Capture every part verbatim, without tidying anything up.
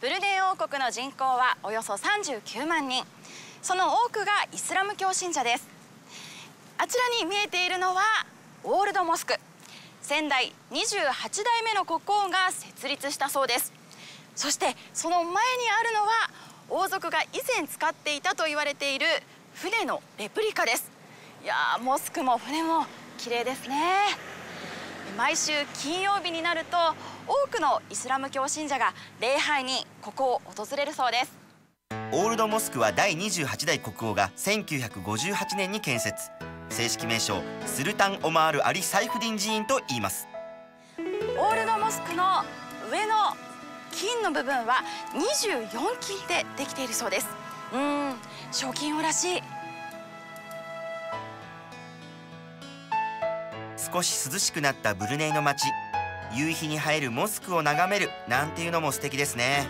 ブルネイ王国の人口はおよそさんじゅうきゅうまんにん。その多くがイスラム教信者です。あちらに見えているのはオールドモスク。先代にじゅうはちだいめの国王が設立したそうです。そしてその前にあるのは王族が以前使っていたと言われている船のレプリカです。いやー、モスクも船も綺麗ですね。毎週金曜日になると多くのイスラム教信者が礼拝にここを訪れるそうです。 オールドモスクはだいにじゅうはちだい国王がせんきゅうひゃくごじゅうはちねんに建設。正式名称スルタン・オマール・アリ・サイフディン寺院と言います。 オールドモスクの上の金の部分はにじゅうよんきんでできているそうです。うーん、小金王らしい。 少し涼しくなったブルネイの街、夕日に映えるモスクを眺めるなんていうのも素敵ですね。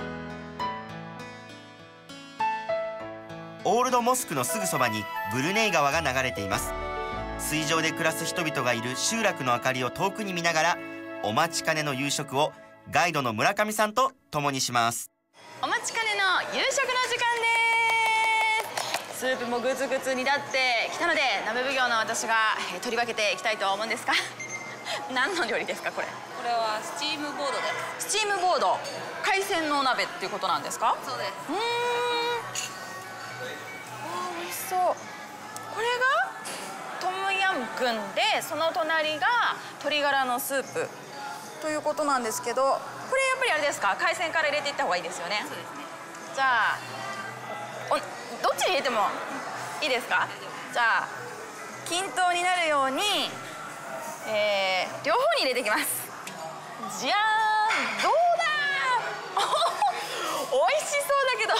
オールドモスクのすぐそばにブルネイ川が流れています。水上で暮らす人々がいる集落の明かりを遠くに見ながらお待ちかねの夕食をガイドの村上さんと共にします。 お待ちかねの夕食の時間です。スープもグツグツになってきたので、鍋奉行の私がえー取り分けていきたいと思うんですが何の料理ですかこれ？ これはスチームボードです。 スチームボード、海鮮のお鍋っていうことなんですか？ そうです。 うーん、あー美味しそう。これがトムヤムクンで、その隣が鶏ガラのスープということなんですけど、これやっぱりあれですか、海鮮から入れていった方がいいですよね。 そうですね。 じゃあおどっちに入れてもいいですか？じゃあ均等になるように、えー、両方に入れていきます。じゃーん、どうだー美味しそうだけど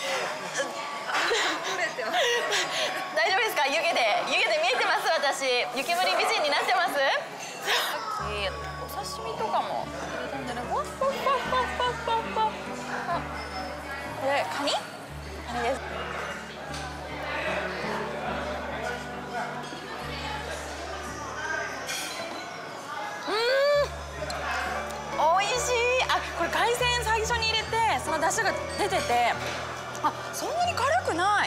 大丈夫ですか？湯気で湯気で見えてます。私湯煙美人になってます。さっきお刺身とかも入れたんじゃない？わっわっわっわっわっわっわっ。これカニ？カニです。うーん、美味しい。あ、これ海鮮最初に入れてその出汁が出てて、あ、そんなに辛くない。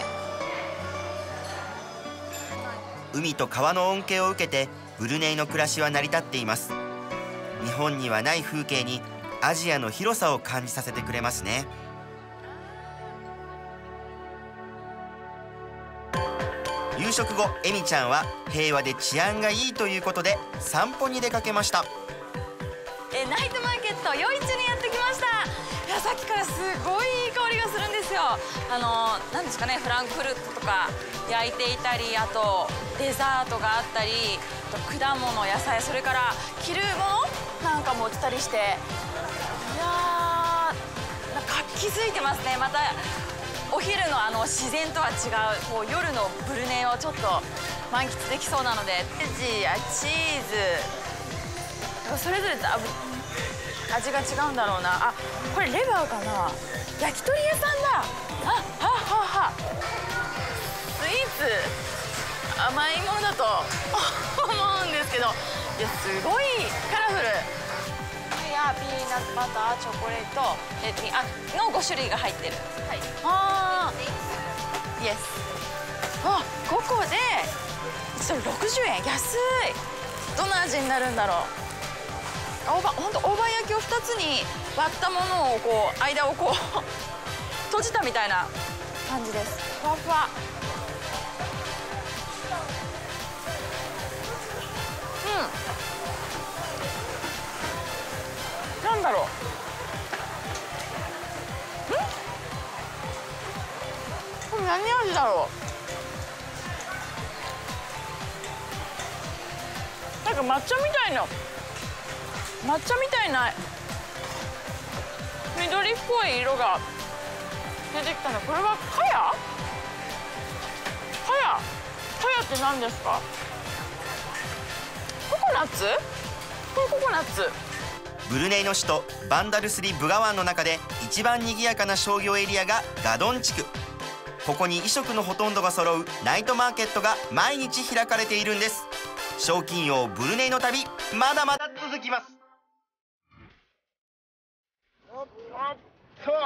海と川の恩恵を受けてブルネイの暮らしは成り立っています。日本にはない風景にアジアの広さを感じさせてくれますね。夕食後、エミちゃんは平和で治安がいいということで散歩に出かけました。 えナイトマーケット夜市にやってきました。いや、さっきからすごいいい香りがするんですよ。あの何ですかね、フランクフルトとか焼いていたり、あとデザートがあったり、あと果物、野菜、それから着るものなんかも売ってたりして、いやー、なんか活気づいてますね。またお昼のあの自然とは違うこう夜のブルネイをちょっと満喫できそうなので、ベジやチーズそれぞれ味が違うんだろうな。あ、これレバーかな。焼き鳥屋さんだ。あ、ははは。スイーツ甘いものだと思うんですけど、いやすごいカラフル。やピーナッツバター、チョコレート、レッドミあのごしゅるいが入ってる。はい。ああ。イエス。あ、ごこでそれろくじゅうえん、安い。どんな味になるんだろう。大葉、本当大葉焼きをふたつに割ったものをこう間をこう閉じたみたいな感じです。ふわふわ。うん。なんだろう。ん？これ何味だろう。なんか抹茶みたいな。抹茶みたいな緑っぽい色が出てきたの。これはカヤ？カヤ？カヤって何ですか？ココナッツ？これココナッツ。 ブルネイの首都バンダルスリ・ブガワンの中で一番賑やかな商業エリアがガドン地区。ここに衣食のほとんどが揃うナイトマーケットが毎日開かれているんです。賞金王ブルネイの旅、まだまだ続きます。 と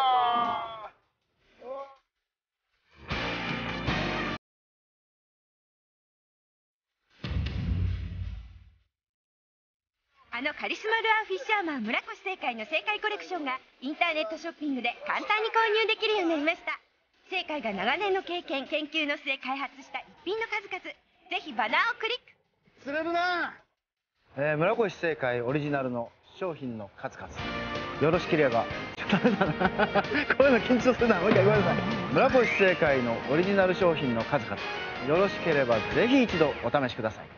あのカリスマルアーフィッシャーマン村越正解の正解コレクションがインターネットショッピングで簡単に購入できるようになりました。正解が長年の経験研究の末開発した一品の数々、ぜひバナーをクリック。 釣れるな、えー、村越正解オリジナルの商品の数々、よろしければちょっとダメだなこういうの緊張するな、もう一回ごめんなさい。村越正解のオリジナル商品の数々、よろしければぜひ一度お試しください。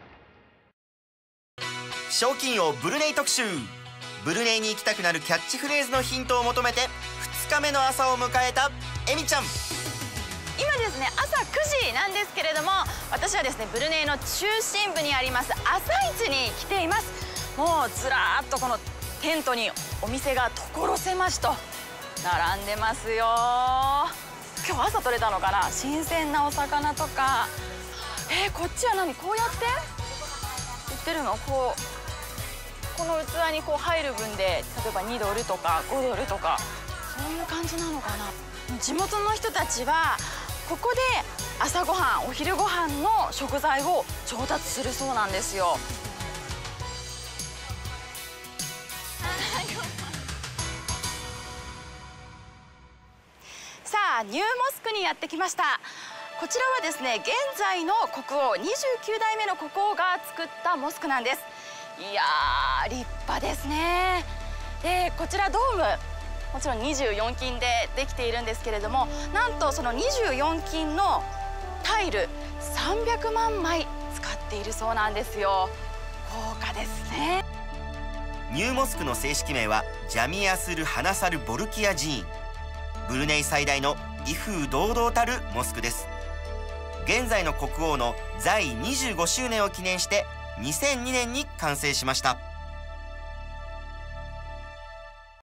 賞金王ブルネイ特集。ブルネイに行きたくなるキャッチフレーズのヒントを求めてふつかめの朝を迎えたエミちゃん。 今ですね、朝くじなんですけれども、私はですねブルネイの中心部にあります朝市に来ています。もうずらーっとこのテントにお店が所狭しと並んでますよ。今日朝取れたのかな、新鮮なお魚とか。えー、こっちは何、こうやって売ってるの。こうこの器にこう入る分で例えばにドルとかごドルとか、そういう感じなのかな。地元の人たちはここで朝ごはんお昼ごはんの食材を調達するそうなんですよ。さあ、ニューモスクにやってきました。こちらはですね、現在の国王にじゅうきゅうだいめの国王が作ったモスクなんです。いやー、立派ですね。でこちらドーム、もちろんにじゅうよんきんでできているんですけれども、なんとそのにじゅうよんきんのタイルさんびゃくまんまい使っているそうなんですよ。豪華ですね。 ニューモスクの正式名はジャミアスル・ハナサル・ボルキア寺院。ブルネイ最大の威風堂々たるモスクです。現在の国王の在位にじゅうごしゅうねんを記念してにせんにねんに完成しました。